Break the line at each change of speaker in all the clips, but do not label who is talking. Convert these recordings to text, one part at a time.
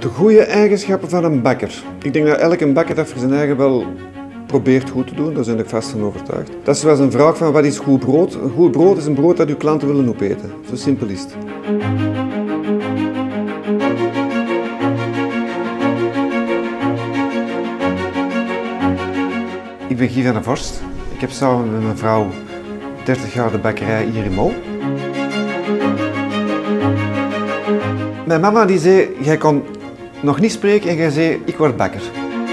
De goede eigenschappen van een bakker. Ik denk dat elke bakker dat voor zijn eigen wel probeert goed te doen, daar ben ik vast van overtuigd. Dat is zoals een vraag van wat is goed brood? Een goed brood is een brood dat uw klanten willen opeten. Zo simpel is het. Ik ben Guy van der Vorst. Ik heb samen met mijn vrouw 30 jaar de bakkerij hier in Mol. Mijn mama die zei, jij kon nog niet spreken en jij zei, ik word bakker.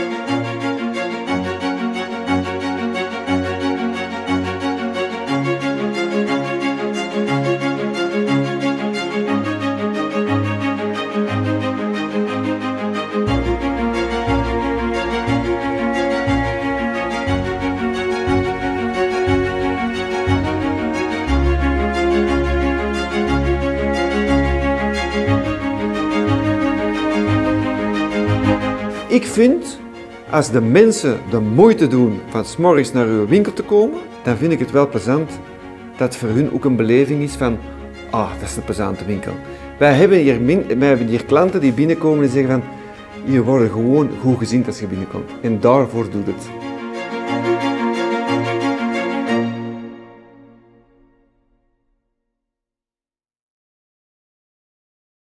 Ik vind, als de mensen de moeite doen van 's morgens naar uw winkel te komen, dan vind ik het wel plezant dat het voor hun ook een beleving is van, dat is een plezante winkel. Wij hebben hier klanten die binnenkomen en zeggen van, je wordt gewoon goed gezien als je binnenkomt. En daarvoor doet het.